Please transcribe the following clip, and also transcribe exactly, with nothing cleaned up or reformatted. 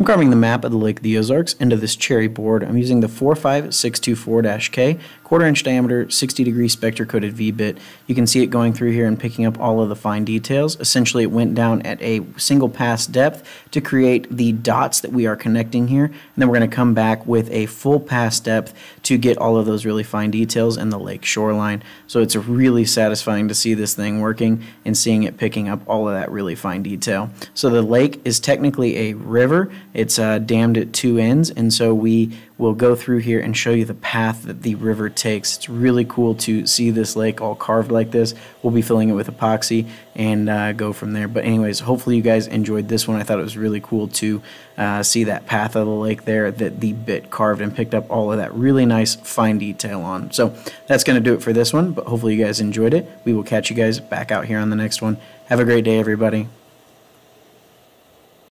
I'm carving the map of the Lake of the Ozarks into this cherry board. I'm using the four five six two four K, quarter inch diameter, sixty degree spectra coated V-bit. You can see it going through here and picking up all of the fine details. Essentially, it went down at a single pass depth to create the dots that we are connecting here. And then we're going to come back with a full pass depth to get all of those really fine details in the lake shoreline. So it's really satisfying to see this thing working and seeing it picking up all of that really fine detail. So the lake is technically a river. It's uh, dammed at two ends, and so we will go through here and show you the path that the river takes. It's really cool to see this lake all carved like this. We'll be filling it with epoxy and uh, go from there. But anyways, hopefully you guys enjoyed this one. I thought it was really cool to uh, see that path of the lake there that the bit carved and picked up all of that really nice fine detail on. So that's going to do it for this one, but hopefully you guys enjoyed it. We will catch you guys back out here on the next one. Have a great day, everybody.